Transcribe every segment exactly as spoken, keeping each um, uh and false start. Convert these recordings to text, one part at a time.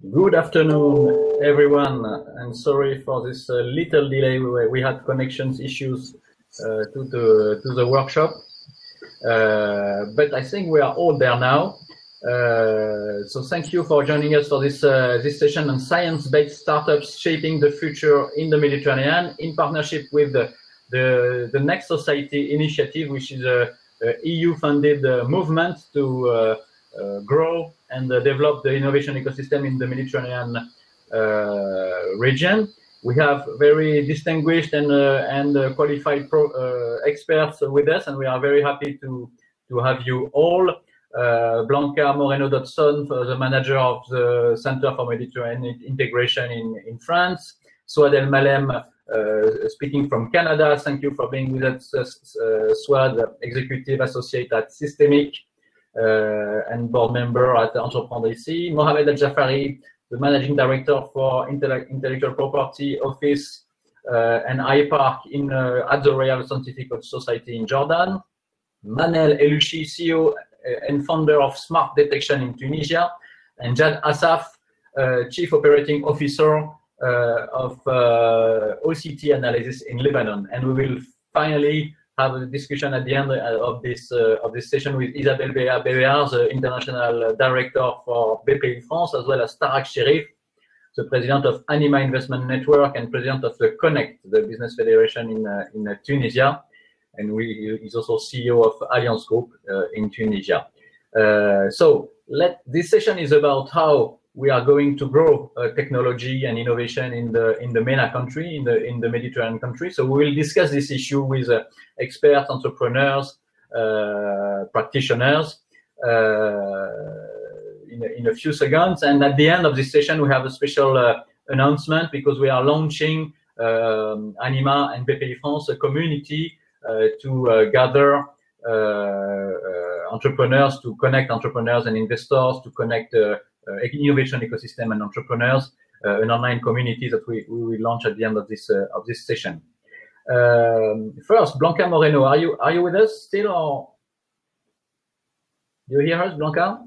Good afternoon, everyone, and sorry for this uh, little delay. We, we had connections issues uh, to the to the workshop, uh, but I think we are all there now. Uh, so thank you for joining us for this uh, this session on science-based startups shaping the future in the Mediterranean, in partnership with the the, the Next Society initiative, which is a, a E U-funded uh, movement to uh, uh, grow and uh, develop the innovation ecosystem in the Mediterranean uh, region. We have very distinguished and uh, and uh, qualified pro, uh, experts with us, and we are very happy to to have you all. Uh, Blanca Moreno-Dodson, the manager of the Center for Mediterranean Integration in, in France. Swad El-Malem, uh, speaking from Canada. Thank you for being with us, uh, Swad, Executive Associate at Systemic uh, and Board Member at Entreprendre Ici. Mohamed Al-Jafari, the Managing Director for Intellect Intellectual Property Office uh, and I-Park in, uh, at the Royal Scientific Society in Jordan. Manel Elushi, C E O and founder of Smart Detection in Tunisia, and Jad Asaf, uh, Chief Operating Officer uh, of uh, O C T Analysis in Lebanon. And we will finally have a discussion at the end of this uh, of this session with Isabelle Béard, the International Director for B P I France, as well as Tarak Sherif, the President of Anima Investment Network and President of the Connect, the Business Federation in, uh, in uh, Tunisia. And we, he's also C E O of Allianz Group uh, in Tunisia. Uh, so let, this session is about how we are going to grow uh, technology and innovation in the in the MENA country, in the in the Mediterranean country. So we will discuss this issue with uh, experts, entrepreneurs, uh, practitioners uh, in, a, in a few seconds. And at the end of this session, we have a special uh, announcement because we are launching um, Anima and B P I France, a community Uh, to uh, gather uh, uh, entrepreneurs, to connect entrepreneurs and investors, to connect uh, uh, innovation ecosystem and entrepreneurs, uh, an online community that we, we will launch at the end of this uh, of this session. Um, first, Blanca Moreno, are you are you with us still, or do you hear us, Blanca?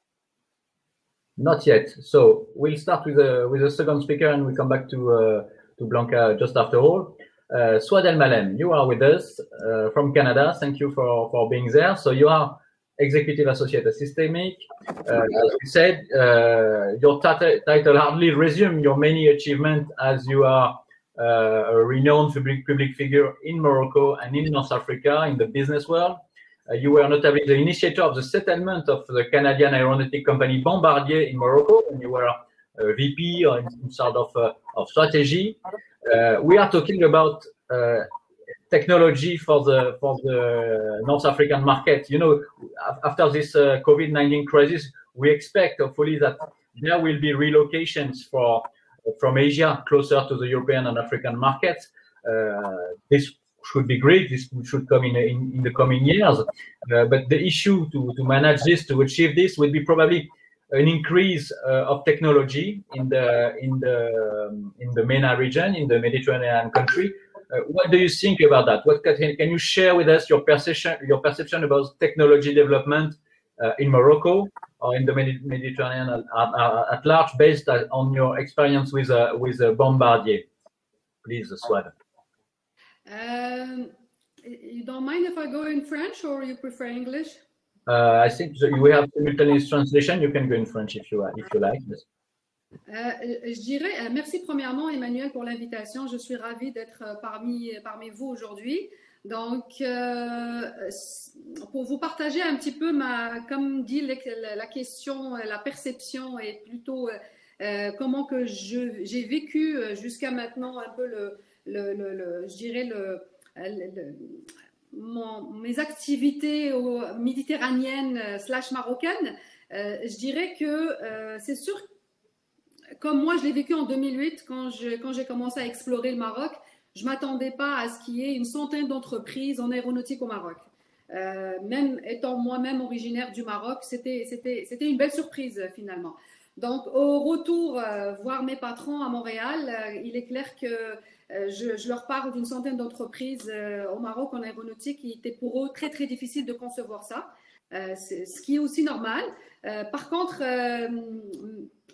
Not yet. So we'll start with the with the second speaker, and we come back to uh, to Blanca just after all. Uh, Swad El-Malem, you are with us uh, from Canada. Thank you for, for being there. So you are Executive Associate at Systemic. Uh, as we said, uh, your title hardly resumes your many achievements, as you are uh, a renowned public, public figure in Morocco and in North Africa in the business world. Uh, you were notably the initiator of the settlement of the Canadian aeronautic company Bombardier in Morocco, and you were a V P or in, in sort of, uh, of strategy. Uh, we are talking about uh, technology for the for the North African market. You know, after this uh, COVID nineteen crisis, we expect hopefully that there will be relocations for from Asia closer to the European and African markets. Uh, this should be great. This should come in in, in the coming years. Uh, but the issue to to manage this, to achieve this, would be probably an increase uh, of technology in the in the um, in the MENA region, in the Mediterranean country. Uh, what do you think about that? What can, can you share with us your perception your perception about technology development uh, in Morocco or in the Medi Mediterranean at, at, at large, based on your experience with uh, with uh, Bombardier? Please, Swad. Um, you don't mind if I go in French, or you prefer English? Uh, I think we have simultaneous translation. You can go in French if you if you like. Yes. Euh, je dirais euh, merci premièrement, Emmanuel, pour l'invitation. Je suis ravie d'être parmi parmi vous aujourd'hui. Donc, euh, pour vous partager un petit peu ma, comme dit la, la question, la perception et plutôt euh, comment que je j'ai vécu jusqu'à maintenant un peu le le, le, le je dirais le, le, le Mon, mes activités méditerranéennes slash marocaines, euh, je dirais que euh, c'est sûr, comme moi je l'ai vécu en deux mille huit quand je, quand j'ai commencé à explorer le Maroc, je m'attendais pas à ce qu'il y ait une centaine d'entreprises en aéronautique au Maroc. Euh, même étant moi-même originaire du Maroc, c'était c'était c'était une belle surprise finalement. Donc au retour euh, voir mes patrons à Montréal, euh, il est clair que Euh, je, je leur parle d'une centaine d'entreprises euh, au Maroc en aéronautique qui était pour eux très très difficile de concevoir ça, euh, ce qui est aussi normal. Euh, par contre, euh,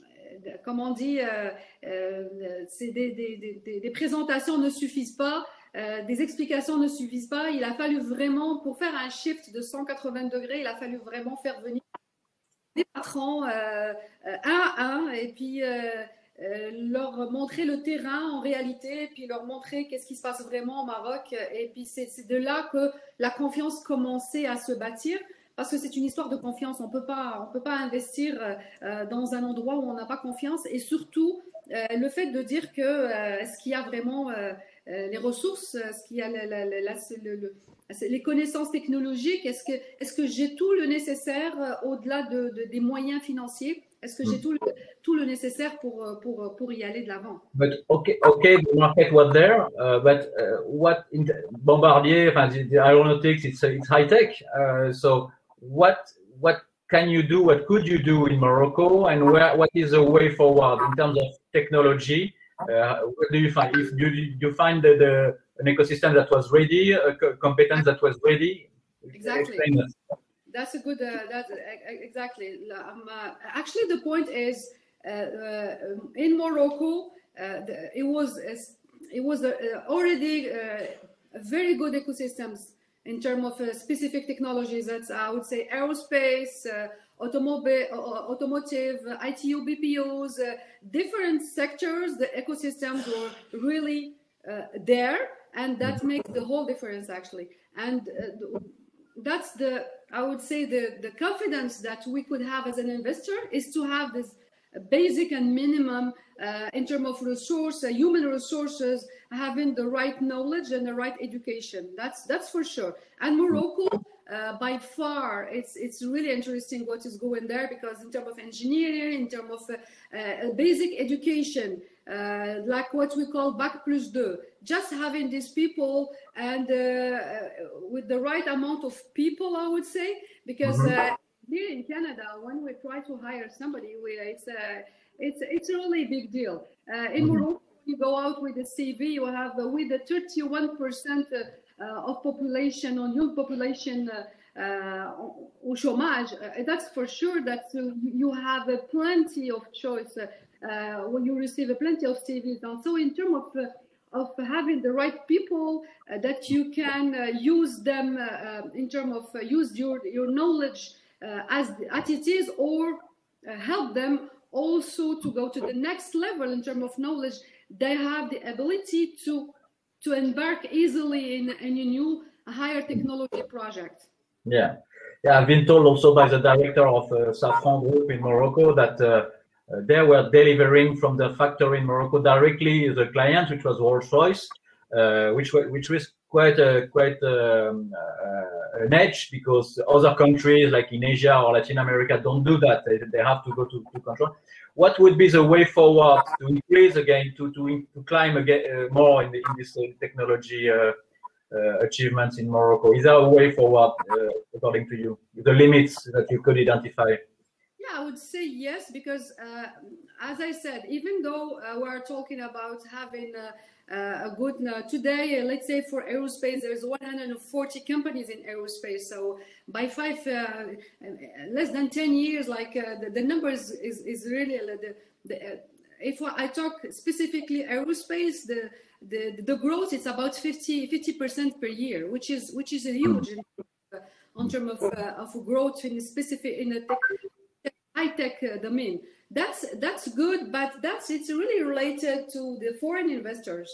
comme on dit, euh, euh, c'est des, des, des, des présentations ne suffisent pas, euh, des explications ne suffisent pas. Il a fallu vraiment, pour faire un shift de cent quatre-vingts degrés, il a fallu vraiment faire venir des patrons euh, un à un et puis euh, euh, leur montrer le terrain en réalité, puis leur montrer qu'est-ce qui se passe vraiment au Maroc. Et puis c'est de là que la confiance commençait à se bâtir. Parce que c'est une histoire de confiance. On peut pas, on peut pas investir euh, dans un endroit où on n'a pas confiance. Et surtout, euh, le fait de dire que euh, est-ce qu'il y a vraiment euh, les ressources, est-ce qu'il y a la, la, la, la, le, le, les connaissances technologiques, est-ce que, est-ce que j'ai tout le nécessaire euh, au-delà de, de, des moyens financiers? Est-ce que j'ai tout le, tout le nécessaire pour, pour, pour y aller de l'avant? But okay, okay, the market was there, uh, but uh, what in Bombardier, the, the aeronautics, it's it's high tech. Uh, so what what can you do? What could you do in Morocco, and where what is the way forward in terms of technology? Uh, what do you find? If you you find the, the an ecosystem that was ready, a competence that was ready? Exactly. That's a good. Uh, that's exactly. Um, uh, actually, the point is, uh, uh, in Morocco, uh, the, it was it was uh, already uh, very good ecosystems in terms of uh, specific technologies. That's I would say aerospace, uh, automobile, uh, automotive, uh, I T U, B P Os, uh, different sectors. The ecosystems were really uh, there, and that makes the whole difference actually. And uh, that's the, I would say, the, the confidence that we could have as an investor is to have this basic and minimum uh, in terms of resource, uh, human resources, having the right knowledge and the right education. That's that's for sure. And Morocco, uh, by far, it's it's really interesting what is going there, because in terms of engineering, in terms of uh, uh, basic education, uh, like what we call bac plus deux, just having these people and uh, with the right amount of people, I would say, because uh, here in Canada, when we try to hire somebody, we, it's a it's it's a really big deal. Uh, in Morocco, you go out with a C V, you have uh, with the thirty-one percent uh, of population, on young population uh, uh, au chômage. Uh, that's for sure that uh, you have uh, plenty of choice uh, uh, when you receive uh, plenty of C Vs. And so in terms of uh, of having the right people uh, that you can uh, use them uh, in terms of uh, use your your knowledge uh, as as it is, or uh, help them also to go to the next level in terms of knowledge. They have the ability to to embark easily in, in a new higher technology project. Yeah, yeah. I've been told also by the director of uh, Safran Group in Morocco that uh, uh, they were delivering from the factory in Morocco directly to the client, which was Rolls-Royce, uh, which which was quite a, quite um, uh, an edge, because other countries like in Asia or Latin America don't do that. They, they have to go to, to control. What would be the way forward to increase again, to to, to climb again uh, more in, the, in this uh, technology uh, uh, achievements in Morocco? Is there a way forward, uh, according to you, the limits that you could identify? Yeah, I would say yes, because uh, as I said, even though uh, we're talking about having uh, uh, a good uh, today, uh, let's say for aerospace, there's one hundred forty companies in aerospace. So by five, uh, less than ten years, like uh, the, the numbers is, is really uh, the, the uh, if I talk specifically aerospace, the the the growth is about fifty percent per year, which is which is a huge uh, in terms of uh, of growth in specific in the tech, high-tech uh, domain. That's that's good, but that's it's really related to the foreign investors.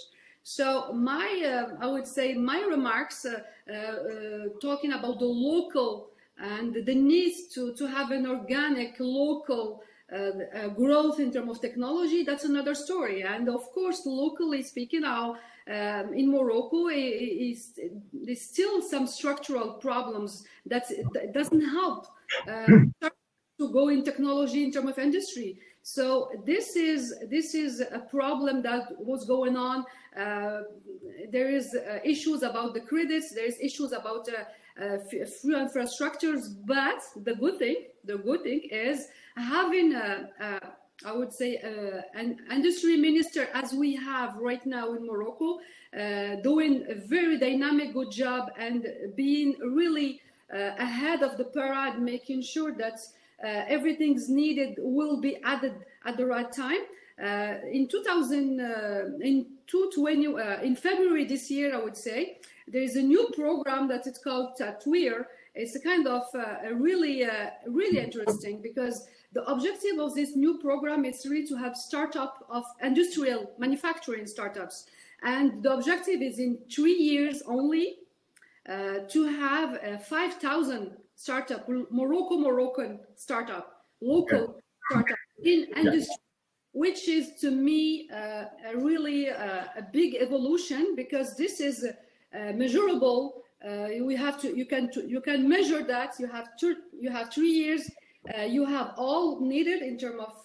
So my uh, I would say my remarks uh, uh, uh, talking about the local and the need to to have an organic local uh, uh, growth in terms of technology. That's another story. And of course, locally speaking, now um, in Morocco, is there's still some structural problems that, that doesn't help. Uh, to go in technology in terms of industry. So this is this is a problem that was going on. Uh, there is uh, issues about the credits. There's issues about uh, uh, free infrastructures. But the good thing, the good thing is having a, a I would say uh, an industry minister, as we have right now in Morocco, uh, doing a very dynamic, good job, and being really uh, ahead of the parade, making sure that uh, everything's needed will be added at the right time. Uh, in two thousand, uh, in two twenty, uh, in February this year, I would say, there is a new program that it's called uh, TWEER. It's a kind of uh, a really, uh, really interesting, because the objective of this new program is really to have startup of industrial manufacturing startups. And the objective is in three years only uh, to have a five thousand startup, Morocco Moroccan startup, local startup in industry, which is to me uh, a really uh, a big evolution, because this is uh, measurable. Uh, we have to, you can, you can measure that. You have two, you have three years. Uh, you have all needed in terms of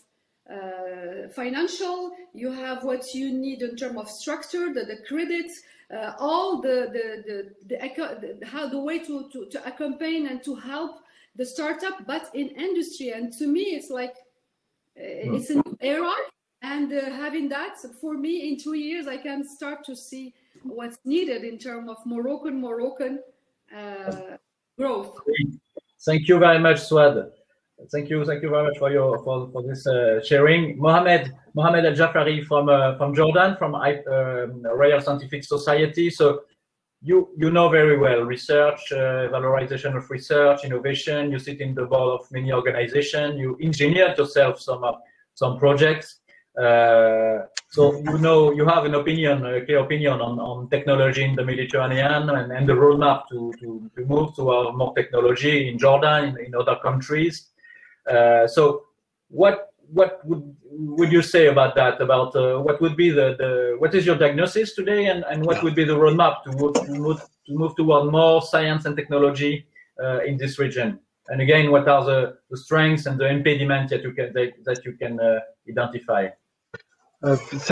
uh, financial. You have what you need in terms of structure, the, the credits, uh, all the the the, the, the how the way to, to to accompany and to help the startup, but in industry. And to me, it's like uh, it's a new era. And uh, having that, for me, in two years, I can start to see what's needed in terms of Moroccan Moroccan uh, growth. Thank you very much, Swad. Thank you, thank you very much for your for, for this uh, sharing. Mohamed Mohamed Al Jafari from uh, from Jordan, from uh, Royal Scientific Society. So you you know very well research, uh, valorization of research, innovation. You sit in the board of many organizations. You engineered yourself some uh, some projects. Uh, so you know you have an opinion, a clear opinion on, on technology in the Mediterranean and, and the roadmap to, to, to move to uh, more technology in Jordan, in, in other countries. Uh, so what what would would you say about that? About uh, what would be the, the what is your diagnosis today, and, and what would be the roadmap to move to move, to move toward more science and technology uh, in this region? And again, what are the, the strengths and the impediments that you can that, that you can uh, identify? Uh,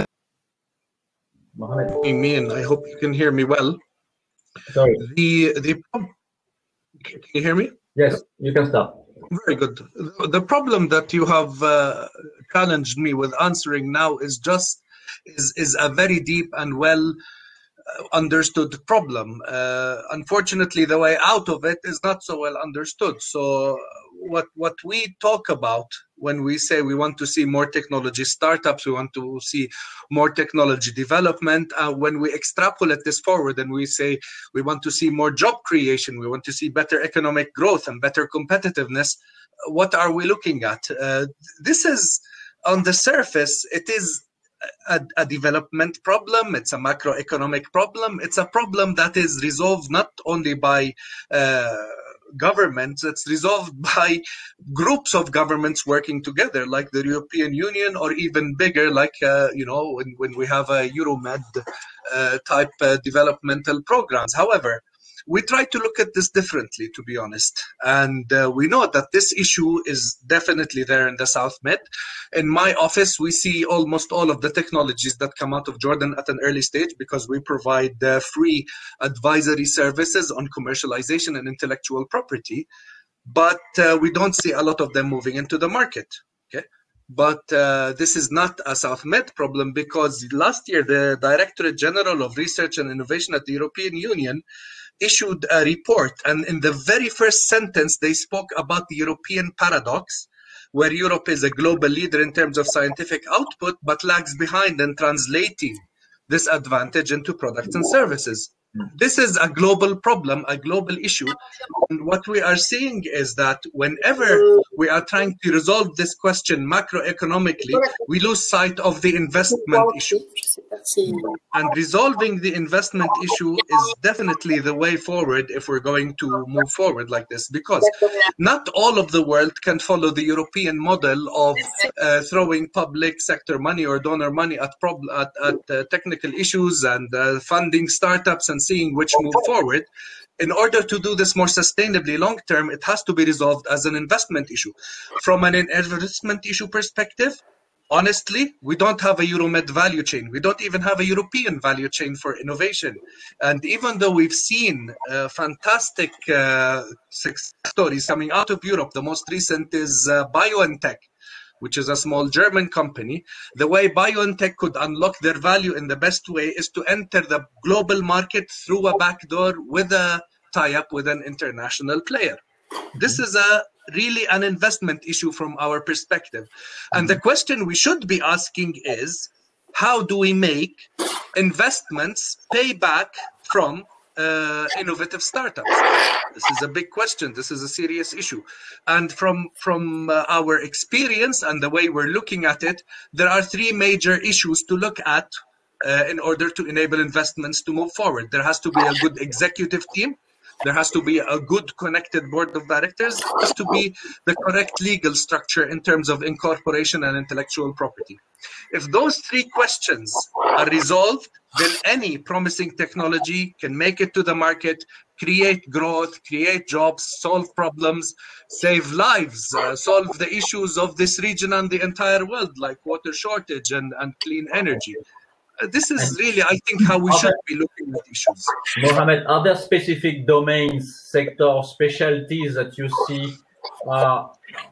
Mohammed, me and I hope you can hear me well. Sorry. The the can you hear me? Yes, you can start. Very good. The problem that you have uh, challenged me with answering now is just is is a very deep and well understood problem. Uh, unfortunately, the way out of it is not so well understood. So what what we talk about when we say we want to see more technology startups, we want to see more technology development, uh, when we extrapolate this forward and we say we want to see more job creation, we want to see better economic growth and better competitiveness, what are we looking at? Uh, this is, on the surface, it is A, a development problem, it's a macroeconomic problem, it's a problem that is resolved not only by uh, governments, it's resolved by groups of governments working together, like the European Union, or even bigger, like, uh, you know, when, when we have a Euromed uh, type uh, developmental programs. However, we try to look at this differently, to be honest. And uh, we know that this issue is definitely there in the South Med. In my office, we see almost all of the technologies that come out of Jordan at an early stage, because we provide uh, free advisory services on commercialization and intellectual property. But uh, we don't see a lot of them moving into the market. Okay. But uh, this is not a South Med problem, because last year, the Directorate General of Research and Innovation at the European Union issued a report, and in the very first sentence they spoke about the European paradox, where Europe is a global leader in terms of scientific output but lags behind in translating this advantage into products and services. This is a global problem, a global issue, and what we are seeing is that whenever we are trying to resolve this question macroeconomically, we lose sight of the investment issue. And resolving the investment issue is definitely the way forward if we're going to move forward like this, because not all of the world can follow the European model of uh, throwing public sector money or donor money at, prob at, at uh, technical issues and uh, funding startups and seeing which move forward. In order to do this more sustainably long term, it has to be resolved as an investment issue. From an investment issue perspective, honestly, we don't have a Euromed value chain. We don't even have a European value chain for innovation. And even though we've seen uh, fantastic uh, success stories coming out of Europe, the most recent is uh, BioNTech, which is a small German company. The way BioNTech could unlock their value in the best way is to enter the global market through a backdoor with a tie-up with an international player. This is a really an investment issue from our perspective. And the question we should be asking is, how do we make investments pay back from uh, innovative startups? This is a big question. This is a serious issue. And from, from uh, our experience and the way we're looking at it, there are three major issues to look at uh, in order to enable investments to move forward. There has to be a good executive team. There has to be a good connected board of directors. There has to be the correct legal structure in terms of incorporation and intellectual property. If those three questions are resolved, then any promising technology can make it to the market, create growth, create jobs, solve problems, save lives, uh, solve the issues of this region and the entire world, like water shortage and, and clean energy. Uh, this is really, I think, how we should be looking at issues. Mohammed, are there specific domains, sector, specialties that you see are,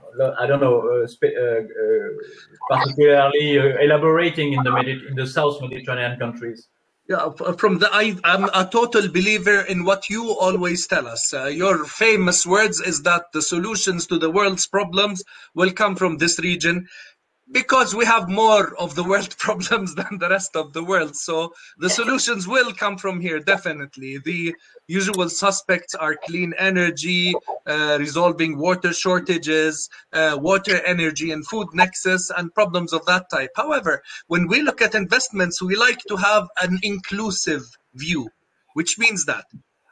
I don't know, uh, uh, uh, particularly uh, elaborating in the Medi in the South Mediterranean countries? Yeah, from the I, I'm a total believer in what you always tell us. Uh, your famous words is that the solutions to the world's problems will come from this region, because we have more of the world problems than the rest of the world. So the solutions will come from here, definitely. The usual suspects are clean energy, uh, resolving water shortages, uh, water, energy, and food nexus, and problems of that type. However, when we look at investments, we like to have an inclusive view, which means that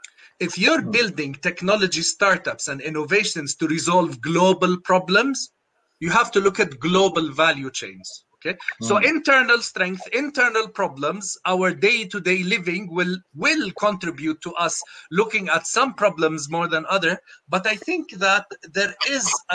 if you're building technology startups and innovations to resolve global problems, you have to look at global value chains. Okay, mm. So internal strength, internal problems, our day-to-day living will will contribute to us looking at some problems more than other. But I think that there is a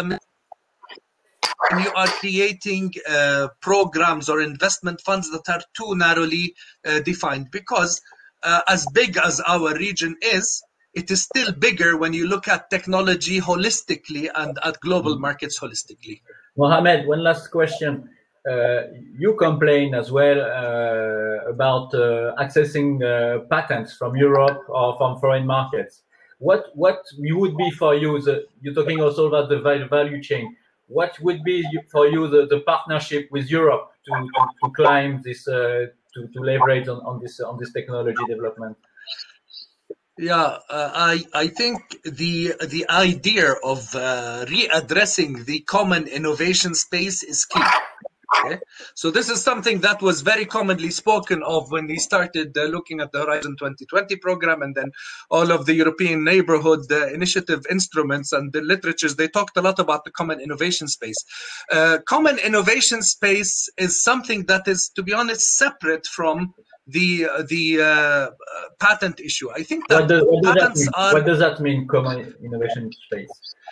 when you are creating uh, programs or investment funds that are too narrowly uh, defined, because uh, as big as our region is, it is still bigger when you look at technology holistically and at global markets holistically. Mohammed, one last question. Uh, you complain as well uh, about uh, accessing uh, patents from Europe or from foreign markets. What what would be for you, the, you're talking also about the value chain, what would be for you the, the partnership with Europe to, to, to climb this, uh, to, to leverage on, on, this, on this technology development? Yeah, uh, I I think the the idea of uh, readdressing the common innovation space is key. Okay, so this is something that was very commonly spoken of when we started uh, looking at the Horizon twenty twenty program, and then all of the European Neighborhood uh, Initiative instruments and the literatures. They talked a lot about the common innovation space. Uh, common innovation space is something that is, to be honest, separate from the uh, the uh, patent issue. I think that what does, what patents does are. What does that mean, common innovation space?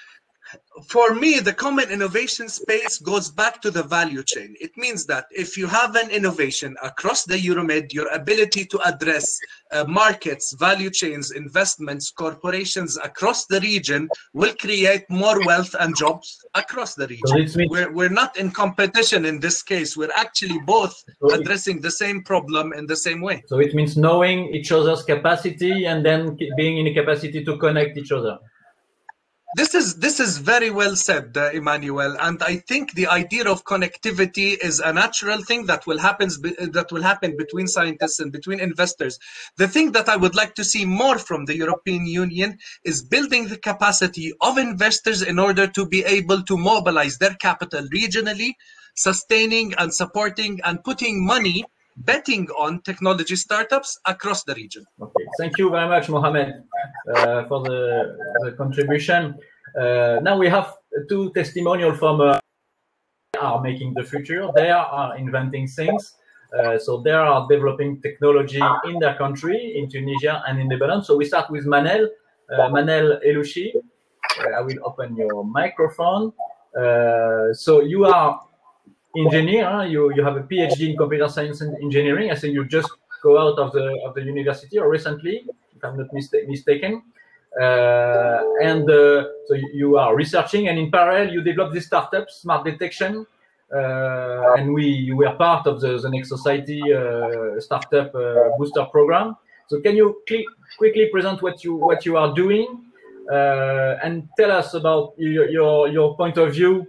For me, the common innovation space goes back to the value chain. It means that if you have an innovation across the Euromed, your ability to address uh, markets, value chains, investments, corporations across the region will create more wealth and jobs across the region. So we're, we're not in competition in this case. We're actually both so addressing the same problem in the same way. So it means knowing each other's capacity and then being in a capacity to connect each other. This is this is very well said, uh, Emmanuel, and I think the idea of connectivity is a natural thing that will happen that will happen between scientists and between investors. The thing that I would like to see more from the European Union is building the capacity of investors in order to be able to mobilize their capital regionally, sustaining and supporting and putting money, betting on technology startups across the region. Okay, thank you very much, Mohammed, uh, for the, the contribution. Uh, now we have two testimonials from uh, are making the future. They are inventing things. Uh, so they are developing technology in their country, in Tunisia and in Lebanon. So we start with Manel, uh, Manel Elouchi. Uh, I will open your microphone. Uh, so you are engineer, you, you have a PhD in computer science and engineering. I think you just go out of the of the university or recently, if I'm not mista mistaken. Uh, and uh, so you are researching, and in parallel you develop this startup, Smart Detection. Uh, and we you were part of the, the Next Society uh, startup uh, booster program. So can you quickly present what you what you are doing? uh, and tell us about your your, your point of view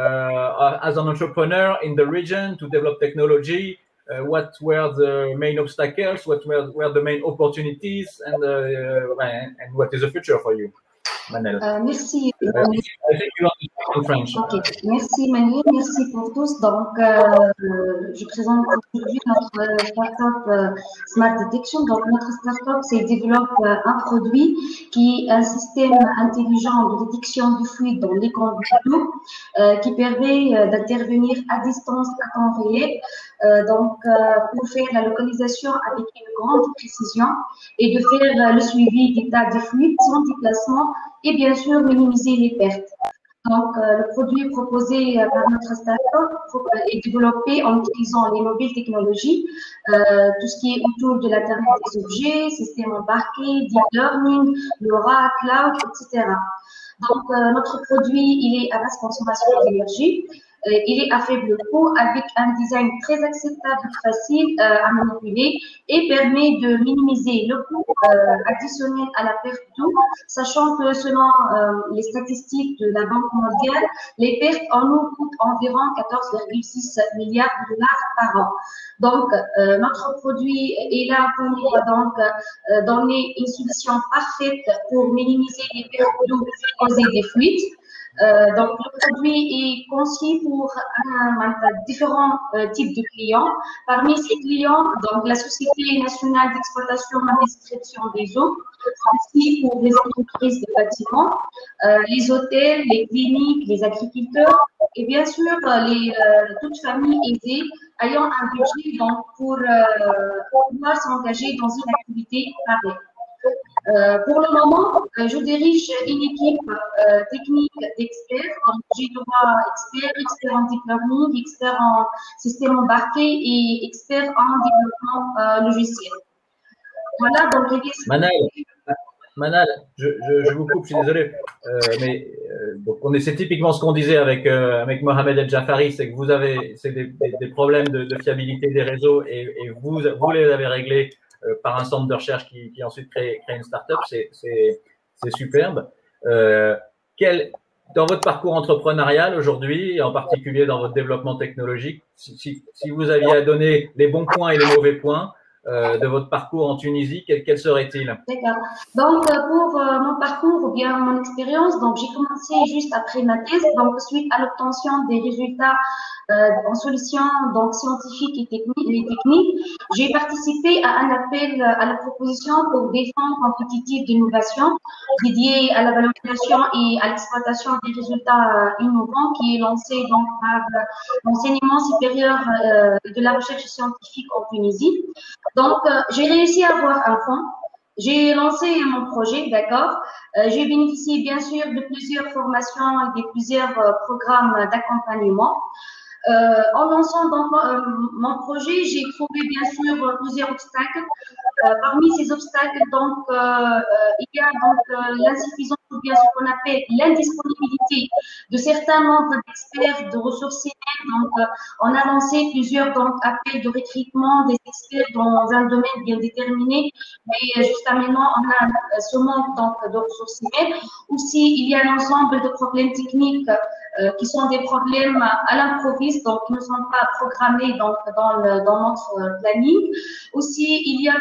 uh, as an entrepreneur in the region to develop technology. Uh, what were the main obstacles? What were, were the main opportunities? And, uh, and and what is the future for you, Manel? Euh, merci. Uh, I think you are in French. Ok, merci Manuel, merci pour tous. Donc, euh, je présente aujourd'hui notre startup euh, Smart Detection. Donc, notre startup, c'est développe euh, un produit qui est un système intelligent de détection du fluide dans les conduits d'eau euh, qui permet euh, d'intervenir à distance à temps réel. Euh, donc, euh, pour faire la localisation avec une grande précision et de faire euh, le suivi d'état des fluides sans déplacement et bien sûr minimiser les pertes. Donc, euh, le produit proposé euh, par notre startup est développé en utilisant les mobiles technologies, euh, tout ce qui est autour de l'Internet des objets, système embarqué, deep learning, LoRa, cloud, et cetera. Donc, euh, notre produit, il est à basse consommation d'énergie. Euh, il est à faible coût avec un design très acceptable et facile euh, à manipuler et permet de minimiser le coût euh, additionnel à la perte d'eau, sachant que selon euh, les statistiques de la Banque mondiale, les pertes en eau coûtent environ quatorze virgule six milliards de dollars par an. Donc, euh, notre produit est là pour donc euh, donner une solution parfaite pour minimiser les pertes d'eau causées des fluides. Euh, donc, le produit est conçu pour un, un, différents euh, types de clients. Parmi ces clients, donc la Société nationale d'exploitation et distribution des eaux, aussi pour les entreprises de bâtiments, euh, les hôtels, les cliniques, les agriculteurs et bien sûr les euh, toutes familles aisées ayant un budget donc pour, euh, pour pouvoir s'engager dans une activité pareille. Euh, pour le moment, euh, je dirige une équipe euh, technique d'experts. Donc, j'ai droit experts, experts en deep learning, experts en système embarqué et experts en développement euh, logiciel. Voilà, donc les Manal, Manal, je, je, je vous coupe, je suis désolé, euh, mais euh, donc on est, c'est typiquement ce qu'on disait avec euh, avec Mohamed El Jafari, c'est que vous avez c'est des, des, des problèmes de, de fiabilité des réseaux et, et vous vous les avez réglés Euh, par un centre de recherche qui, qui ensuite crée, crée une start-up, c'est, c'est, c'est superbe. Euh, quel, dans votre parcours entrepreneurial aujourd'hui, et en particulier dans votre développement technologique, si, si, si vous aviez à donner les bons points et les mauvais points euh, de votre parcours en Tunisie, quels quel seraient-ils? D'accord. Donc, pour euh, mon parcours ou bien mon expérience, donc j'ai commencé juste après ma thèse, donc suite à l'obtention des résultats Euh, en solutions donc scientifiques et techniques, les techniques, j'ai participé à un appel à la proposition pour des fonds compétitifs d'innovation dédiés à la valorisation et à l'exploitation des résultats euh, innovants qui est lancé donc par euh, l'enseignement supérieur euh, de la recherche scientifique en Tunisie. Donc, euh, j'ai réussi à avoir un fonds. J'ai lancé mon projet, d'accord. Euh, j'ai bénéficié bien sûr de plusieurs formations et de plusieurs euh, programmes d'accompagnement. Euh, en lançant donc, euh, mon projet, j'ai trouvé bien sûr plusieurs obstacles. Euh, parmi ces obstacles, donc, euh, euh, il y a donc euh, l'insuffisance ou bien ce qu'on appelle l'indisponibilité de certains membres d'experts de ressources humaines. Donc, euh, on a lancé plusieurs donc appels de recrutement des experts dans un domaine bien déterminé, mais jusqu'à maintenant, on a ce manque donc de ressources humaines. Aussi, il y a un ensemble de problèmes techniques euh, qui sont des problèmes à l'improviste, donc qui ne sont pas programmés donc dans, le, dans notre planning. Aussi, il y a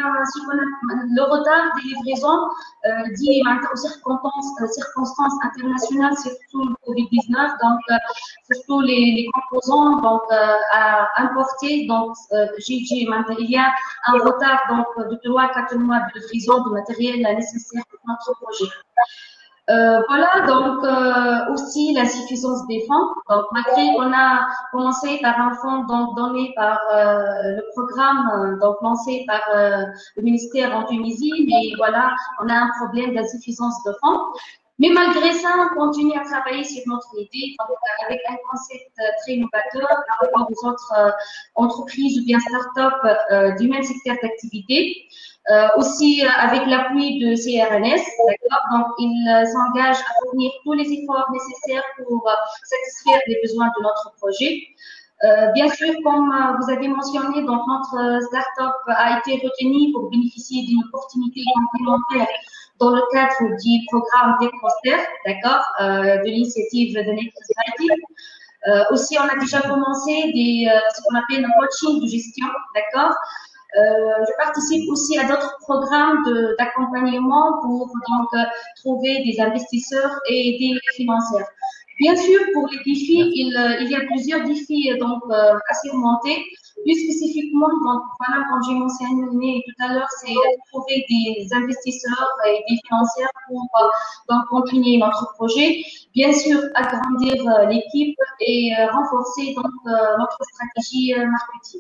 le retard des livraisons euh, dit aux circonstances, circonstances internationales, surtout le covid dix-neuf, donc euh, surtout les, les composants donc euh, à importer. Donc, euh, j'ai, j'ai, il y a un retard donc de trois à quatre mois de livraison de matériel nécessaire pour notre projet. Euh, voilà, donc euh, aussi l'insuffisance des fonds. Donc malgré qu'on a commencé par un fonds donc donné par euh, le programme euh, donc lancé par euh, le ministère en Tunisie, mais voilà, on a un problème d'insuffisance de fonds. Mais malgré ça, on continue à travailler sur notre idée donc, avec un concept très novateur par rapport aux autres euh, entreprises ou bien start-up euh, du même secteur d'activité. Euh, aussi euh, avec l'appui de C R N S, d'accord. Donc, il euh, s'engage à fournir tous les efforts nécessaires pour euh, satisfaire les besoins de notre projet. Euh, bien sûr, comme euh, vous avez mentionné, donc notre startup a été retenue pour bénéficier d'une opportunité complémentaire dans le cadre du programme Techposter, d'accord, euh, de l'initiative de Next Society. Euh, aussi, on a déjà commencé des, euh, ce qu'on appelle le coaching de gestion, d'accord. Euh, je participe aussi à d'autres programmes d'accompagnement pour donc euh, trouver des investisseurs et aider les financiers. Bien sûr, pour les défis, il, il y a plusieurs défis donc euh, à surmonter. Plus spécifiquement, donc voilà, comme j'ai mentionné tout à l'heure, c'est trouver des investisseurs et des financiers pour euh, donc continuer notre projet. Bien sûr, agrandir euh, l'équipe et euh, renforcer donc euh, notre stratégie euh, marketing.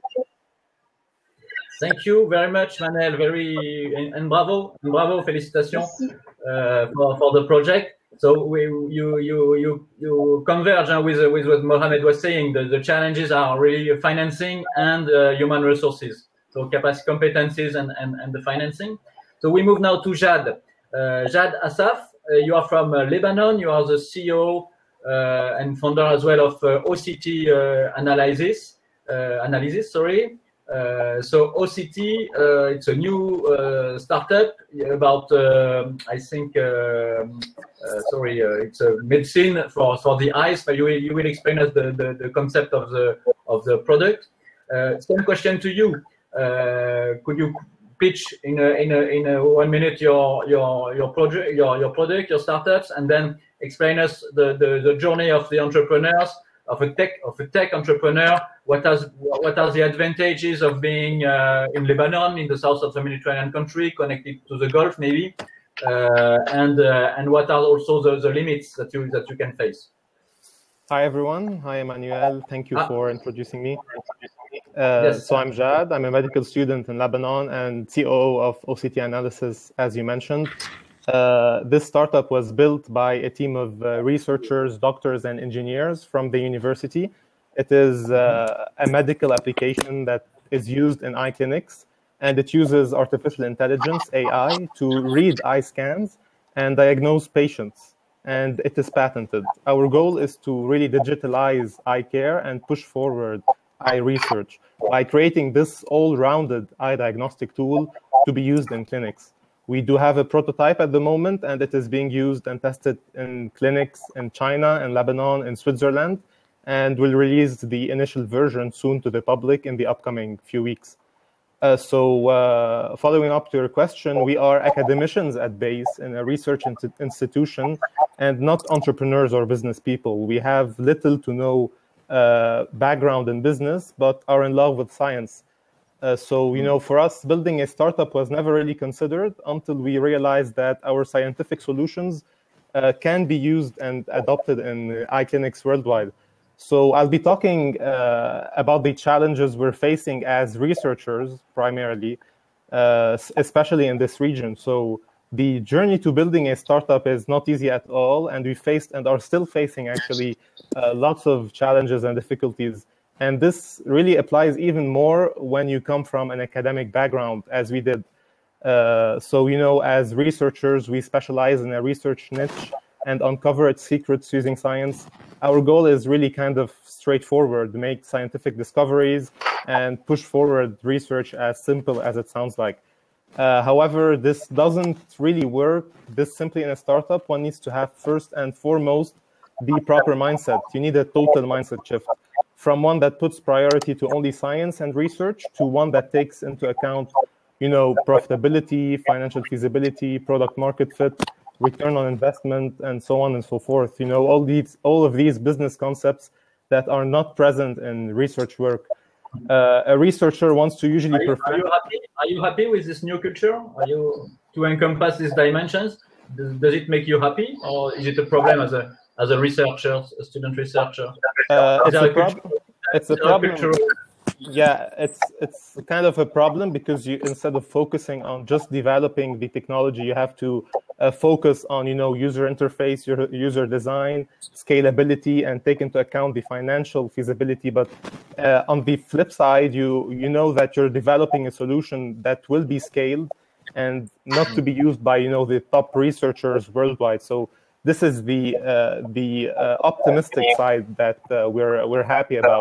Thank you very much, Manel. Very and, and bravo, and bravo, félicitations uh, for for the project. So we, you you you you converge uh, with with what Mohamed was saying. The the challenges are really financing and uh, human resources. So capacity, competencies, and, and and the financing. So we move now to Jad. Uh, Jad Asaf, uh, you are from uh, Lebanon. You are the C E O uh, and founder as well of uh, O C T uh, Analysis. Uh, analysis, sorry. Uh, so O C T, uh, it's a new uh, startup about, uh, I think, uh, uh, sorry, uh, it's a medicine for, for the eyes. But you will, you will explain us the, the, the concept of the of the product. Uh, same question to you. Uh, could you pitch in a, in a, in a one minute your your your project, your your product, your startups, and then explain us the, the, the journey of the entrepreneurs, of a tech of a tech entrepreneur. What are what are the advantages of being uh, in Lebanon, in the south of the Mediterranean country, connected to the Gulf, maybe, uh, and uh, and what are also the, the limits that you that you can face? Hi everyone. Hi Emmanuel. Thank you ah. for introducing me. Uh, yes. So I'm Jad. I'm a medical student in Lebanon and C O O of O C T Analysis, as you mentioned. Uh, this startup was built by a team of uh, researchers, doctors, and engineers from the university. It is uh, a medical application that is used in eye clinics, and it uses artificial intelligence, A I, to read eye scans and diagnose patients, and it is patented. Our goal is to really digitalize eye care and push forward eye research by creating this all-rounded eye diagnostic tool to be used in clinics. We do have a prototype at the moment, and it is being used and tested in clinics in China, in Lebanon, in Switzerland, and we'll release the initial version soon to the public in the upcoming few weeks. Uh, so uh, following up to your question, we are academicians at base in a research in institution and not entrepreneurs or business people. We have little to no uh, background in business, but are in love with science. Uh, so, you know, for us, building a startup was never really considered until we realized that our scientific solutions uh, can be used and adopted in eye clinics worldwide. So I'll be talking uh, about the challenges we're facing as researchers, primarily, uh, especially in this region. So the journey to building a startup is not easy at all, and we faced and are still facing, actually, uh, lots of challenges and difficulties. And this really applies even more when you come from an academic background, as we did. Uh, so, you know, as researchers, we specialize in a research niche and uncover its secrets using science. Our goal is really kind of straightforward, make scientific discoveries and push forward research as simple as it sounds like. Uh, however, this doesn't really work this simply in a startup. One needs to have first and foremost the proper mindset. You need a total mindset shift from one that puts priority to only science and research to one that takes into account, you know, profitability, financial feasibility, product market fit, return on investment, and so on and so forth. You know, all these, all of these business concepts that are not present in research work. Uh, a researcher wants to usually are you, perform. Are you happy? Are you happy with this new culture? Are you to encompass these dimensions? Does, does it make you happy, or is it a problem as a as a researcher, a student researcher? Uh, it's, a a prob it's a problem. It's a problem. Yeah, it's it's kind of a problem because you, instead of focusing on just developing the technology, you have to uh, focus on, you know, user interface, your user design, scalability, and take into account the financial feasibility. But uh, on the flip side, you you know that you're developing a solution that will be scaled and not to be used by, you know, the top researchers worldwide. So this is the uh, the uh, optimistic side that uh, we're we're happy about.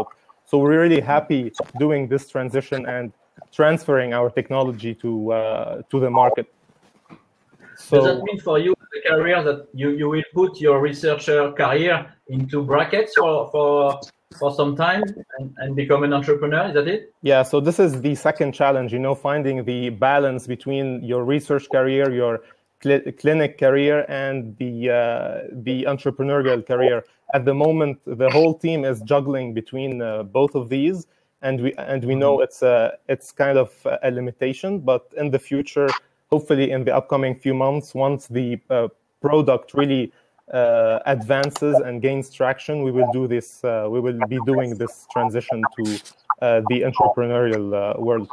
So we're really happy doing this transition and transferring our technology to uh, to the market. So, does that mean for you the career that you, you will put your researcher career into brackets for for for some time and, and become an entrepreneur? Is that it? Yeah, so this is the second challenge, you know, finding the balance between your research career, your cl clinic career, and the uh, the entrepreneurial career. At the moment, the whole team is juggling between uh, both of these, and we and we know it's a it's kind of a limitation. But in the future, hopefully in the upcoming few months, once the uh, product really uh, advances and gains traction, we will do this. Uh, we will be doing this transition to uh, the entrepreneurial uh, world.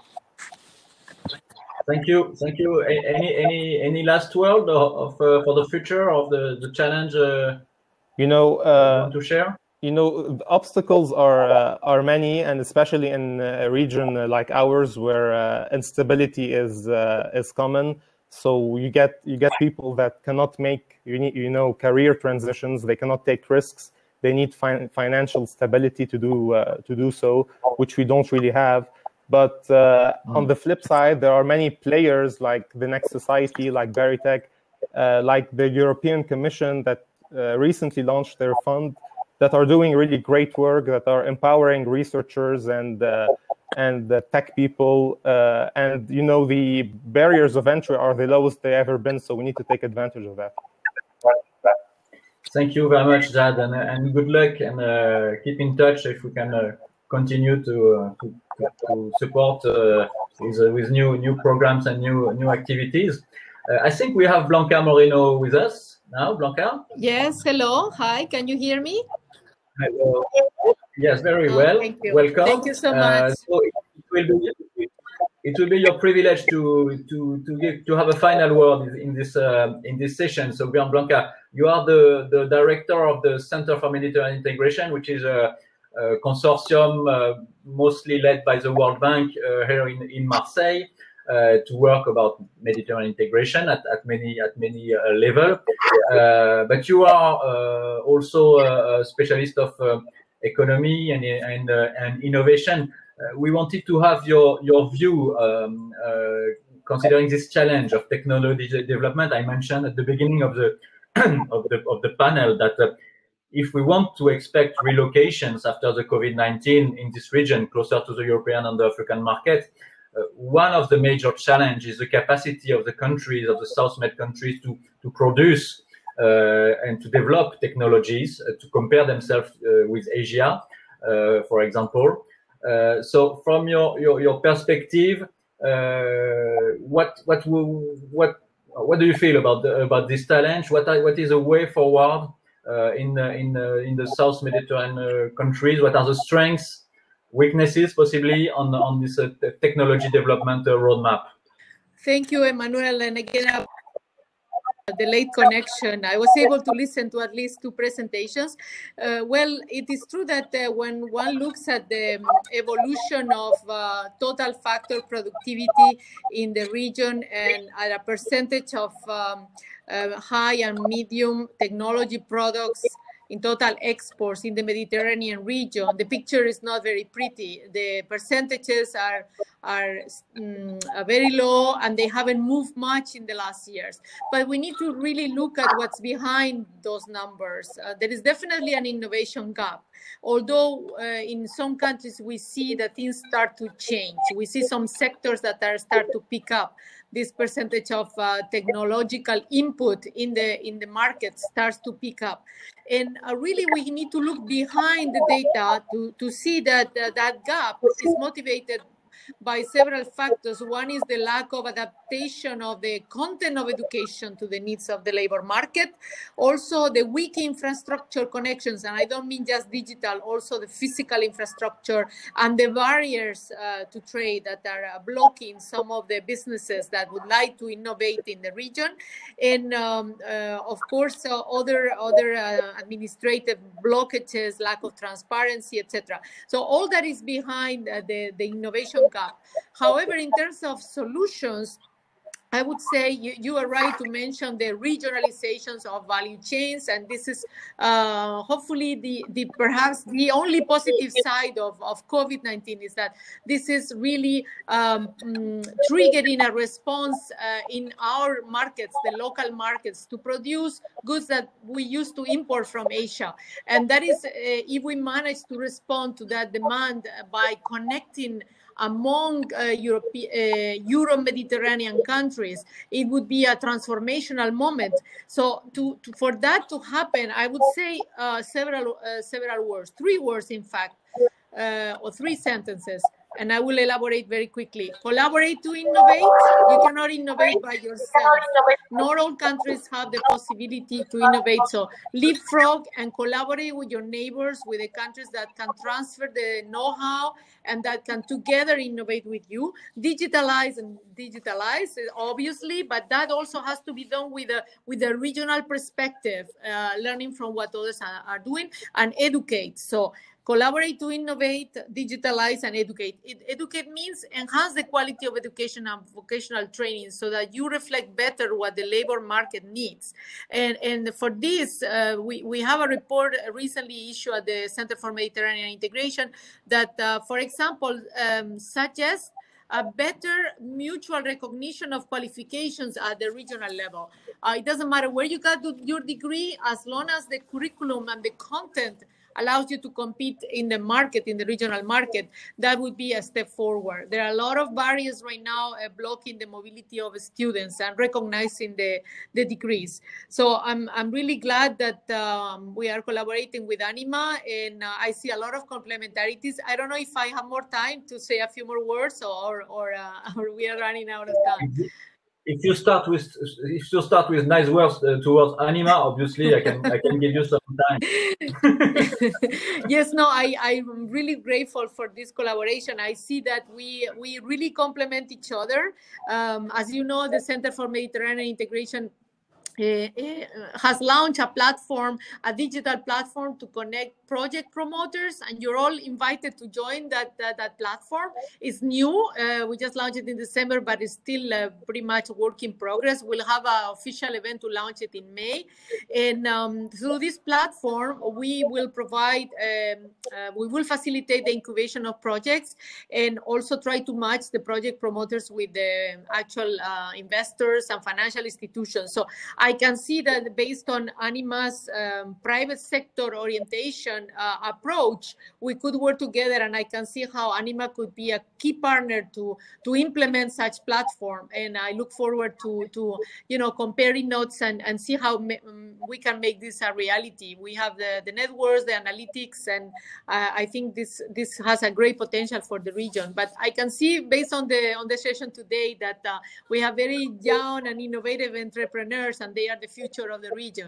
Thank you, thank you. Any any any last word of, of uh, for the future of the the challenge? Uh, you know, uh, you want to share? You know, the obstacles are uh, are many, and especially in a region like ours where uh, instability is uh, is common. So you get you get people that cannot make you need you know career transitions. They cannot take risks. They need fin financial stability to do uh, to do so, which we don't really have. But uh, mm. on the flip side, there are many players like the Next Society, like Veritech, uh, like the European Commission that uh, recently launched their fund, that are doing really great work, that are empowering researchers and uh, and the tech people. Uh, and you know, the barriers of entry are the lowest they ever been. So we need to take advantage of that. Thank you very much, Jad, and, and good luck. And uh, keep in touch if we can uh, continue to, uh, to to support uh, with uh, with new new programs and new new activities. Uh, I think we have Blanca Moreno with us now. Blanca. Yes. Hello. Hi. Can you hear me? Hello. Yes, very oh, well. Thank you. Welcome. Thank you so much. Uh, so it, it will be it will be your privilege to to to give to have a final word in this uh, in this session. So, Blanca, you are the the director of the Center for Mediterranean Integration, which is a, a consortium uh, mostly led by the World Bank uh, here in in Marseille. Uh, to work about Mediterranean integration at, at many at many uh, level, uh, but you are uh, also a specialist of uh, economy and and, uh, and innovation. Uh, we wanted to have your your view um, uh, considering this challenge of technology development. I mentioned at the beginning of the of the of the panel that uh, if we want to expect relocations after the COVID nineteen in this region closer to the European and the African market, Uh, one of the major challenges is the capacity of the countries, of the South Med countries, to, to produce uh, and to develop technologies, uh, to compare themselves uh, with Asia, uh, for example. Uh, so from your, your, your perspective, uh, what, what, what, what do you feel about, the, about this challenge? What, are, what is a way forward uh, in, uh, in, uh, in the South Mediterranean uh, countries? What are the strengths, weaknesses possibly on on this uh, technology development uh, roadmap? Thank you, Emmanuel. And again, uh, the late connection, I was able to listen to at least two presentations. Uh, well, it is true that uh, when one looks at the um, evolution of uh, total factor productivity in the region and at a percentage of um, uh, high and medium technology products in total exports in the Mediterranean region, the picture is not very pretty. The percentages are, are um, very low and they haven't moved much in the last years. But we need to really look at what's behind those numbers. Uh, there is definitely an innovation gap. Although uh, in some countries we see that things start to change. We see some sectors that are start to pick up. This percentage of uh, technological input in the in the market starts to pick up, and uh, really we need to look behind the data to to see that uh, that gap is motivated by several factors. One is the lack of adaptation of the content of education to the needs of the labor market. Also, the weak infrastructure connections, and I don't mean just digital, also the physical infrastructure and the barriers uh, to trade that are uh, blocking some of the businesses that would like to innovate in the region. And um, uh, of course, uh, other, other uh, administrative blockages, lack of transparency, et cetera. So all that is behind uh, the, the innovation gap. However, in terms of solutions, I would say you, you are right to mention the regionalizations of value chains, and this is uh, hopefully the, the perhaps the only positive side of, of COVID nineteen is that this is really um, triggering a response uh, in our markets, the local markets, to produce goods that we used to import from Asia. And that is, uh, if we manage to respond to that demand by connecting among uh, Europe, uh, Euro-Mediterranean countries, it would be a transformational moment. So to, to for that to happen, I would say uh, several uh, several words, three words in fact, uh, or three sentences, and I will elaborate very quickly. Collaborate to innovate. You cannot innovate by yourself. Not all countries have the possibility to innovate. So leapfrog and collaborate with your neighbors, with the countries that can transfer the know-how and that can together innovate with you. Digitalize and digitalize, obviously, but that also has to be done with a, with a regional perspective, uh, learning from what others are, are doing, and educate. So collaborate to innovate, digitalize, and educate. It, educate means enhance the quality of education and vocational training so that you reflect better what the labor market needs. And, and for this, uh, we, we have a report recently issued at the Center for Mediterranean Integration that, uh, for example, um, suggests a better mutual recognition of qualifications at the regional level. Uh, it doesn't matter where you got your degree, as long as the curriculum and the content allows you to compete in the market, in the regional market, that would be a step forward. There are a lot of barriers right now uh, blocking the mobility of students and recognizing the, the degrees. So I'm, I'm really glad that um, we are collaborating with Anima, and uh, I see a lot of complementarities. I don't know if I have more time to say a few more words, or, or, uh, or we are running out of time. If you start with if you start with nice words uh, towards Anima, obviously I can I can give you some time. Yes, no, I I'm really grateful for this collaboration. I see that we we really complement each other. Um, as you know, the Center for Mediterranean Integration Uh, uh, has launched a platform, a digital platform to connect project promoters, and you're all invited to join that that, that platform. It's new. Uh, we just launched it in December, but it's still uh, pretty much a work in progress. We'll have an official event to launch it in May. And um, through this platform, we will provide, um, uh, we will facilitate the incubation of projects and also try to match the project promoters with the actual uh, investors and financial institutions. So I can see that based on Anima's um, private sector orientation uh, approach, we could work together, and I can see how Anima could be a key partner to, to implement such platform. And I look forward to, to you know, comparing notes and, and see how um, we can make this a reality. We have the, the networks, the analytics, and uh, I think this, this has a great potential for the region. But I can see based on the, on the session today that uh, we have very young and innovative entrepreneurs, and they are the future of the region.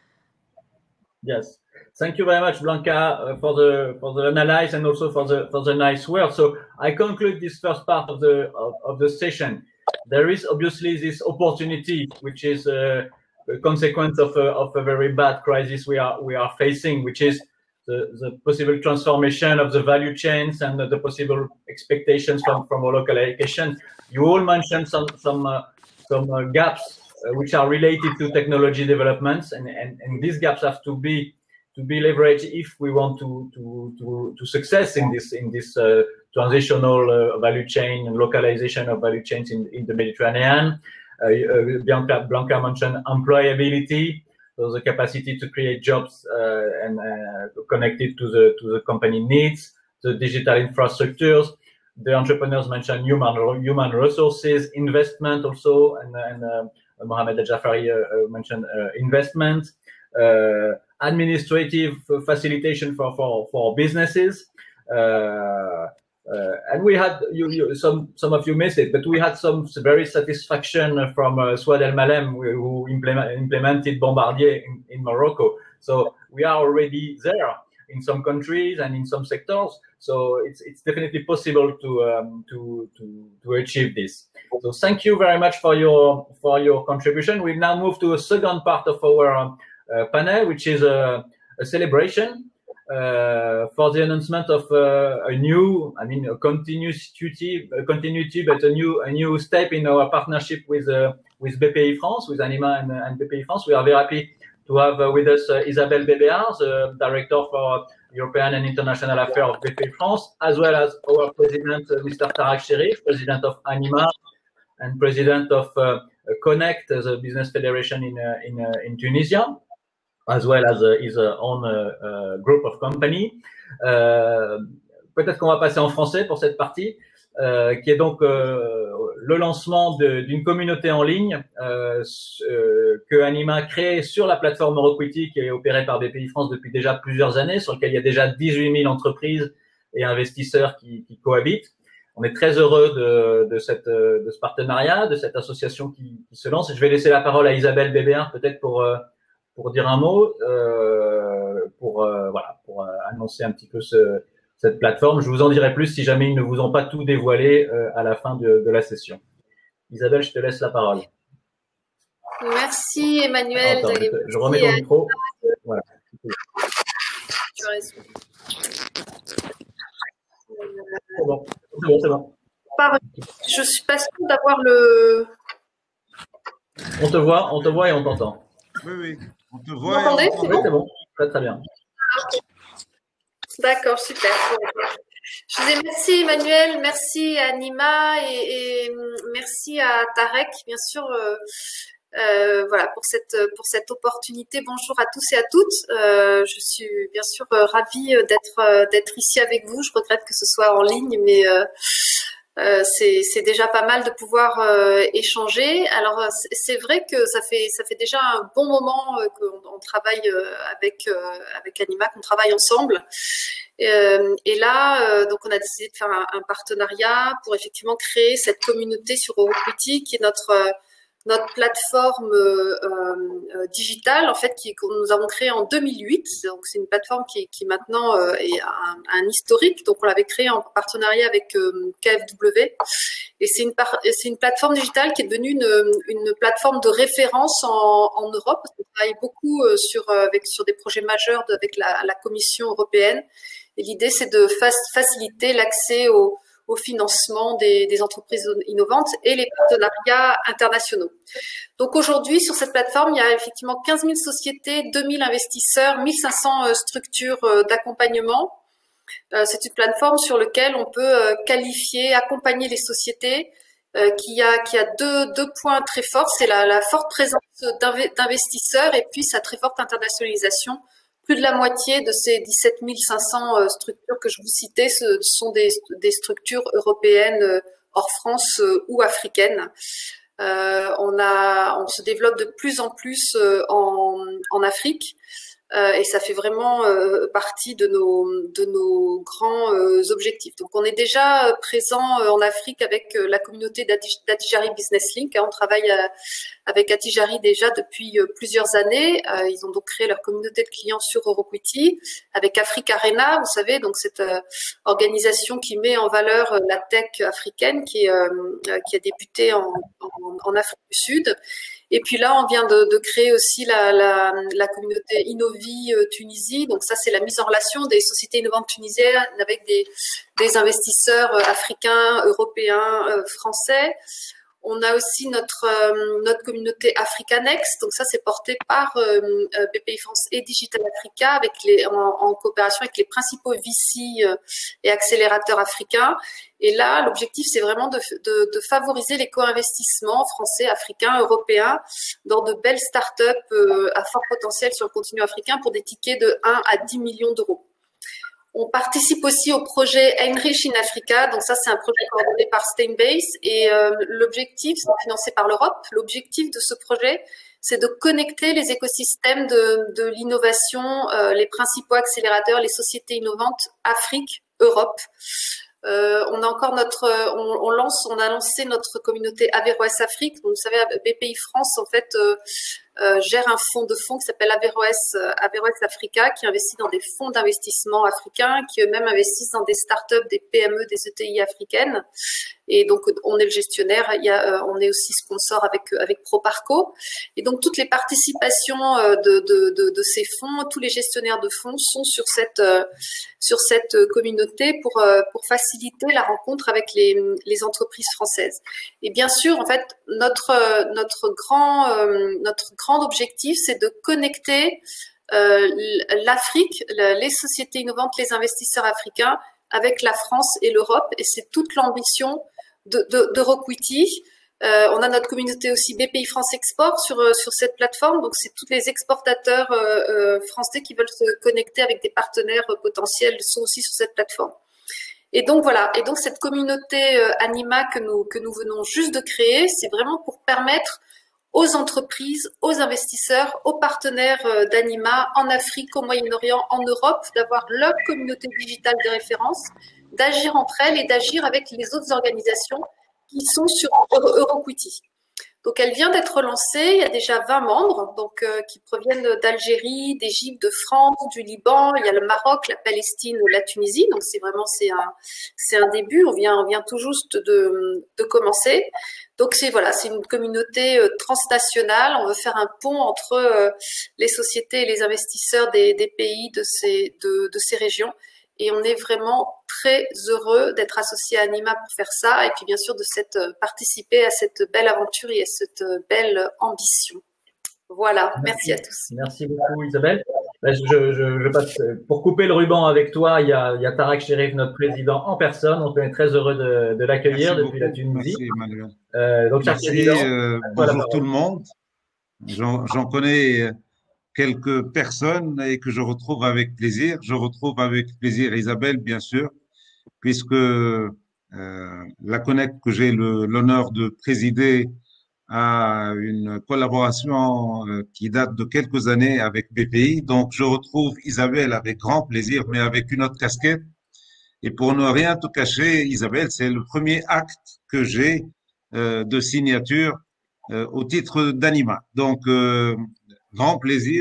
Yes, thank you very much, Blanca, uh, for the for the analysis and also for the for the nice words. So I conclude this first part of the of, of the session. There is obviously this opportunity, which is uh, a consequence of a, of a very bad crisis we are we are facing, which is the, the possible transformation of the value chains and the, the possible expectations from from our local allocation. You all mentioned some some uh, some uh, gaps Uh, which are related to technology developments, and, and, and these gaps have to be to be leveraged if we want to to to, to success in this in this uh, transitional uh, value chain and localization of value chains in, in the Mediterranean. Uh, uh, Blanca, Blanca mentioned employability, so the capacity to create jobs uh, and uh, connected to the to the company needs, the digital infrastructures. The entrepreneurs mentioned human human resources, investment also, and and uh, Mohamed Al-Jafari uh, uh, mentioned uh, investment, uh, administrative facilitation for, for, for businesses. Uh, uh, and we had, you, you, some, some of you missed it, but we had some very satisfaction from uh, Souad El Malem, who implement, implemented Bombardier in, in Morocco. So we are already there in some countries and in some sectors. So it's it's definitely possible to um, to to to achieve this. So thank you very much for your for your contribution. We now move to a second part of our uh, panel, which is a, a celebration. uh, for the announcement of uh, a new, I mean, a continuity, a continuity, but a new, a new step in our partnership with uh, with B P I France, with Anima and, and B P I France. We are very happy to have uh, with us uh, Isabelle Bébéar, the Director for European and International Affairs of B P I France, as well as our President, uh, Mister Tarek Cherif, President of Anima and President of uh, Connect, uh, the business federation in uh, in uh, in Tunisia, as well as uh, his uh, own uh, uh, group of company. Euh, peut-être qu'on va passer en français pour cette partie, euh, qui est donc euh, le lancement d'une communauté en ligne euh, euh, que Anima crée sur la plateforme Euroquity, qui est opérée par B P I France depuis déjà plusieurs années, sur lequel il y a déjà dix-huit mille entreprises et investisseurs qui, qui cohabitent. On est très heureux de, de, cette, de ce partenariat, de cette association qui, qui se lance. Et je vais laisser la parole à Isabelle Bébéar, peut-être pour pour dire un mot, euh, pour euh, voilà, pour euh, annoncer un petit peu ce, cette plateforme. Je vous en dirai plus si jamais ils ne vous ont pas tout dévoilé euh, à la fin de, de la session. Isabelle, je te laisse la parole. Merci Emmanuel. Attends, je, je remets ton micro. Voilà. Tu as raison. C'est bon, c'est bon, c'est bon. Je suis pas sûre d'avoir le. On te voit, on te voit et on t'entend. Oui, oui. On te Vous voit. m'entendez? Oui, c'est bon. Très, très bien. D'accord, super. Je vous dis merci Emmanuel, merci à Anima et, et merci à Tarek, bien sûr, euh, euh, voilà, pour cette, pour cette opportunité. Bonjour à tous et à toutes. Euh, je suis bien sûr ravie d'être, d'être ici avec vous. Je regrette que ce soit en ligne, mais euh, Euh, c'est déjà pas mal de pouvoir euh, échanger. Alors c'est vrai que ça fait ça fait déjà un bon moment euh, qu'on on travaille euh, avec euh, avec Anima, qu'on travaille ensemble. Euh, et là, euh, donc on a décidé de faire un, un partenariat pour effectivement créer cette communauté sur Euroquity, qui est notre euh, notre plateforme euh, euh, digitale, en fait, qui, que nous avons créée en deux mille huit. Donc, c'est une plateforme qui, qui maintenant euh, est un, un historique. Donc, on l'avait créée en partenariat avec euh, K F W. Et c'est une, c'est une plateforme digitale qui est devenue une, une plateforme de référence en, en Europe. On travaille beaucoup euh, sur, avec, sur des projets majeurs de, avec la, la Commission européenne. Et l'idée, c'est de fa faciliter l'accès aux au financement des, des entreprises innovantes et les partenariats internationaux. Donc aujourd'hui, sur cette plateforme, il y a effectivement quinze mille sociétés, deux mille investisseurs, mille cinq cents structures d'accompagnement. C'est une plateforme sur laquelle on peut qualifier, accompagner les sociétés, qui a, qui a deux, deux points très forts. C'est la, la forte présence d'investisseurs et puis sa très forte internationalisation. Plus de la moitié de ces dix-sept mille cinq cents structures que je vous citais, ce sont des, des structures européennes hors France ou africaines. Euh, on, a, on se développe de plus en plus en, en Afrique. Euh, et ça fait vraiment euh, partie de nos de nos grands euh, objectifs. Donc, on est déjà présent euh, en Afrique avec euh, la communauté d'Atijari Business Link. Hein, on travaille euh, avec Atijari déjà depuis euh, plusieurs années. Euh, ils ont donc créé leur communauté de clients sur Euroquity avec Africa Arena, vous savez, donc cette euh, organisation qui met en valeur euh, la tech africaine, qui est, euh, qui a débuté en, en, en Afrique du Sud. Et puis là, on vient de, de créer aussi la, la, la communauté Innovi euh, Tunisie. Donc ça, c'est la mise en relation des sociétés innovantes tunisiennes avec des, des investisseurs euh, africains, européens, euh, français. On a aussi notre euh, notre communauté Africanext. Donc ça, c'est porté par euh, B P I France et Digital Africa avec les en, en coopération avec les principaux V C euh, et accélérateurs africains. Et là, l'objectif, c'est vraiment de, de, de favoriser les co-investissements français, africains, européens dans de belles startups euh, à fort potentiel sur le continent africain pour des tickets de un à dix millions d'euros. On participe aussi au projet Enrich in Africa. Donc ça, c'est un projet coordonné par Steinbase. Et euh, l'objectif, c'est financé par l'Europe. L'objectif de ce projet, c'est de connecter les écosystèmes de, de l'innovation, euh, les principaux accélérateurs, les sociétés innovantes Afrique, Europe. Euh, on a encore notre, on, on lance, on a lancé notre communauté Averroès Afrique. Donc, vous savez, B P I France, en fait, euh, euh, gère un fonds de fonds qui s'appelle Averroes, euh, Averroes Africa, qui investit dans des fonds d'investissement africains, qui eux-mêmes investissent dans des startups, des P M E, des E T I africaines. Et donc, on est le gestionnaire. Il y a, euh, on est aussi sponsor avec avec Proparco. Et donc, toutes les participations euh, de, de, de, de ces fonds, tous les gestionnaires de fonds sont sur cette euh, sur cette communauté pour euh, pour faciliter la rencontre avec les les entreprises françaises. Et bien sûr, en fait, notre notre grand euh, notre grand objectif, c'est de connecter euh, l'Afrique, les sociétés innovantes, les investisseurs africains avec la France et l'Europe. Et c'est toute l'ambition de, de, de Rockwitty. Euh, on a notre communauté aussi B P I France Export sur sur cette plateforme. Donc, c'est tous les exportateurs euh, euh, français qui veulent se connecter avec des partenaires potentiels sont aussi sur cette plateforme. Et donc voilà. Et donc cette communauté euh, Anima que nous que nous venons juste de créer, c'est vraiment pour permettre aux entreprises, aux investisseurs, aux partenaires euh, d'Anima en Afrique, au Moyen-Orient, en Europe, d'avoir leur communauté digitale de référence, d'agir entre elles et d'agir avec les autres organisations qui sont sur Rockwitty. Donc, elle vient d'être lancée. Il y a déjà vingt membres, donc euh, qui proviennent d'Algérie, d'Égypte, de France, du Liban. Il y a le Maroc, la Palestine, la Tunisie. Donc, c'est vraiment c'est un c'est un début. On vient on vient tout juste de de commencer. Donc, c'est voilà, c'est une communauté euh, transnationale. On veut faire un pont entre euh, les sociétés et les investisseurs des des pays de ces de de ces régions. Et on est vraiment très heureux d'être associé à Anima pour faire ça, et puis bien sûr de cette, participer à cette belle aventure et à cette belle ambition. Voilà, merci, merci à tous. Merci beaucoup Isabelle. Je, je, je passe, pour couper le ruban avec toi, il y a, il y a Tarek Cherif, notre président en personne. On est très heureux de, de l'accueillir depuis la Tunisie. Merci Emmanuel. Euh, donc, merci, président, euh, bonjour tout le monde. J'en connais quelques personnes et que je retrouve avec plaisir. Je retrouve avec plaisir Isabelle, bien sûr, puisque euh, la Connect que j'ai l'honneur de présider a une collaboration euh, qui date de quelques années avec B P I. Donc, je retrouve Isabelle avec grand plaisir, mais avec une autre casquette. Et pour ne rien te cacher, Isabelle, c'est le premier acte que j'ai euh, de signature euh, au titre d'Anima. Donc, euh, grand plaisir.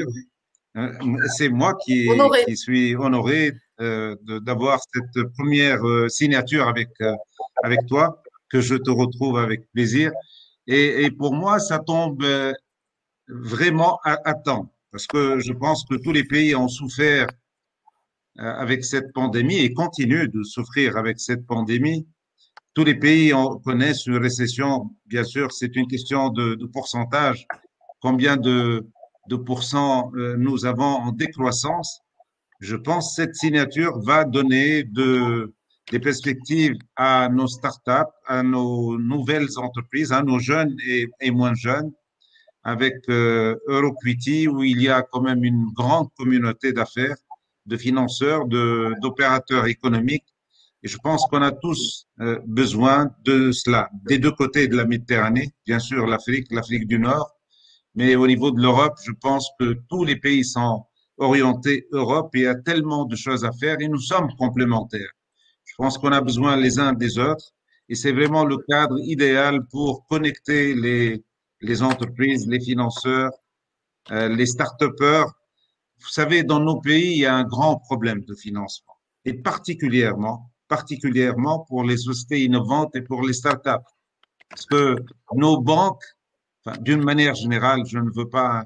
C'est moi qui, qui suis honoré euh, d'avoir cette première euh, signature avec euh, avec toi, que je te retrouve avec plaisir. Et, et pour moi, ça tombe euh, vraiment à, à temps, parce que je pense que tous les pays ont souffert euh, avec cette pandémie et continuent de souffrir avec cette pandémie. Tous les pays ont, connaissent une récession. Bien sûr, c'est une question de, de pourcentage. Combien de de pourcents euh, nous avons en décroissance. Je pense que cette signature va donner de, des perspectives à nos startups, à nos nouvelles entreprises, à nos jeunes et, et moins jeunes, avec euh, Rockwitty, où il y a quand même une grande communauté d'affaires, de financeurs, de, d'opérateurs économiques. Et je pense qu'on a tous euh, besoin de cela, des deux côtés de la Méditerranée, bien sûr l'Afrique, l'Afrique du Nord, mais au niveau de l'Europe, je pense que tous les pays sont orientés Europe et il y a tellement de choses à faire et nous sommes complémentaires. Je pense qu'on a besoin les uns des autres et c'est vraiment le cadre idéal pour connecter les, les entreprises, les financeurs, euh, les start-upers. Vous savez, dans nos pays, il y a un grand problème de financement et particulièrement, particulièrement pour les sociétés innovantes et pour les start-up. Parce que nos banques, d'une manière générale, je ne veux pas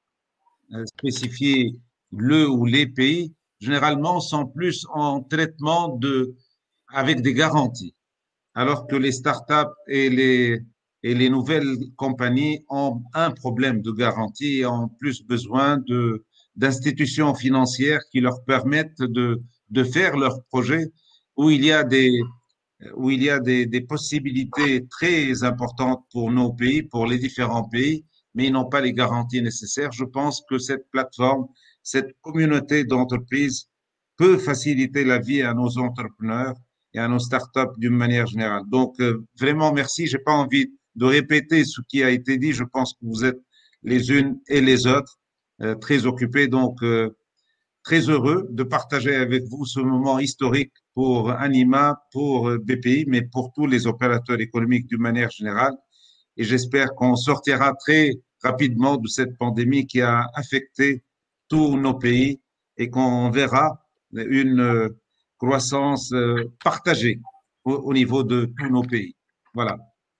spécifier le ou les pays, généralement sont plus en traitement de, avec des garanties, alors que les startups et les, et les nouvelles compagnies ont un problème de garantie et ont plus besoin de, d'institutions financières qui leur permettent de, de faire leurs projets où il y a des, où il y a des, des possibilités très importantes pour nos pays, pour les différents pays, mais ils n'ont pas les garanties nécessaires. Je pense que cette plateforme, cette communauté d'entreprises peut faciliter la vie à nos entrepreneurs et à nos startups d'une manière générale. Donc, euh, vraiment, merci. J'ai pas envie de répéter ce qui a été dit. Je pense que vous êtes les unes et les autres euh, très occupés. Donc, euh, très heureux de partager avec vous ce moment historique pour Anima, pour B P I, mais pour tous les opérateurs économiques d'une manière générale. Et j'espère qu'on sortira très rapidement de cette pandémie qui a affecté tous nos pays et qu'on verra une croissance partagée au, au niveau de tous nos pays. Voilà.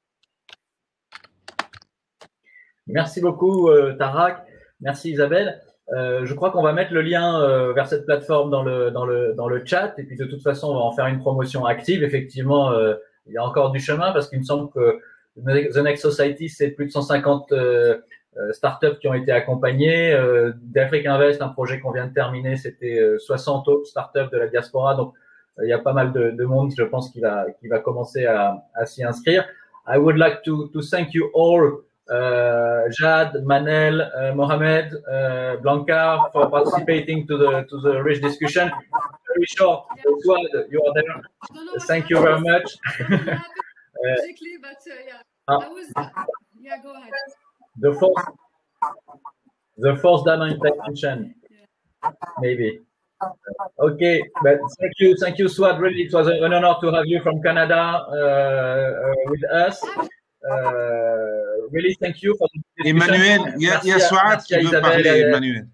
Merci beaucoup, euh, Tarak. Merci, Isabelle. Euh, je crois qu'on va mettre le lien euh, vers cette plateforme dans le, dans, le, dans le chat. Et puis, de toute façon, on va en faire une promotion active. Effectivement, euh, il y a encore du chemin parce qu'il me semble que The Next Society, c'est plus de cent cinquante euh, startups qui ont été accompagnées. Euh, D'Afrique Invest, un projet qu'on vient de terminer, c'était euh, soixante autres startups de la diaspora. Donc, euh, il y a pas mal de, de monde, je pense, qui va, qui va commencer à, à s'y inscrire. I would like to, to thank you all. Uh, Jad, Manel, uh, Mohamed, uh, Blanca, for participating to the to the rich discussion. Very short, Swad, you are there. Thank you very much. Logically, but uh, yeah, uh, I was. Yeah, go ahead. The fourth, the fourth dimension, maybe. Okay, but thank you, thank you, Swad. Really, it was an honor to have you from Canada uh, uh, with us. Uh, really, thank you for the discussion. Emmanuel, il y a, y a Swad qui veut parler, et... Emmanuel.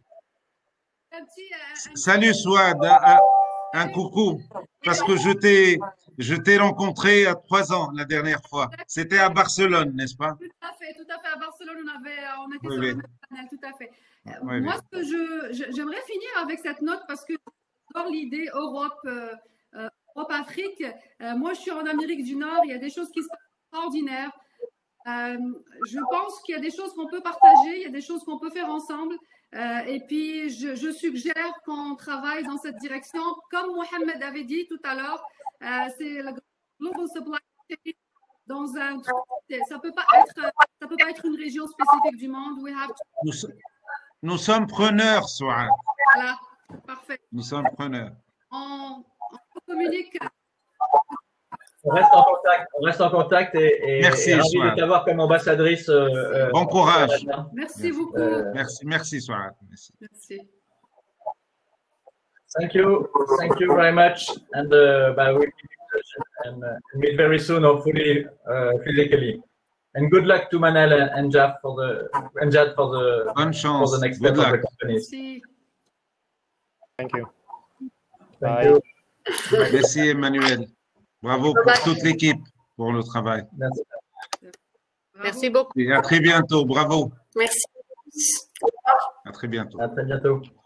Salut Swad, un, un coucou, parce que je t'ai je t'ai rencontré il y a trois ans la dernière fois. C'était à Barcelone, n'est-ce pas? Tout à fait, tout à fait. À Barcelone, on avait, on était oui, sur oui. le même panel, tout à fait. Oui, Moi, oui. ce que je, j'aimerais finir avec cette note parce que j'adore l'idée Europe, euh, euh, Europe Afrique. Euh, moi, je suis en Amérique du Nord. Il y a des choses qui se passent extraordinaires. Euh, je pense qu'il y a des choses qu'on peut partager, il y a des choses qu'on peut faire ensemble. Euh, et puis, je, je suggère qu'on travaille dans cette direction. Comme Mohamed avait dit tout à l'heure, euh, c'est la global supply chain dans un ça peut pas être ça peut pas être une région spécifique du monde. We have to... nous, nous sommes preneurs, Souad. Voilà, parfait. Nous sommes preneurs. On, on communique. On reste en contact, on reste en contact et, et, merci, et ravi de t'avoir comme ambassadrice. Euh, bon courage. Merci, merci beaucoup. Euh, merci, merci, Souad. Merci. Merci. Thank you, thank you very much, and uh, bye, we'll keep in touch and uh, meet very soon, hopefully uh, physically. And good luck to Manel and Jad for the and Jad for the Bonne chance. for the next Good step luck. of the company. Merci. Thank you. Thank Bye. you. Merci, Emmanuel. Bravo pour toute l'équipe pour le travail. Merci. Merci beaucoup. Et à très bientôt. Bravo. Merci. À très bientôt. À très bientôt.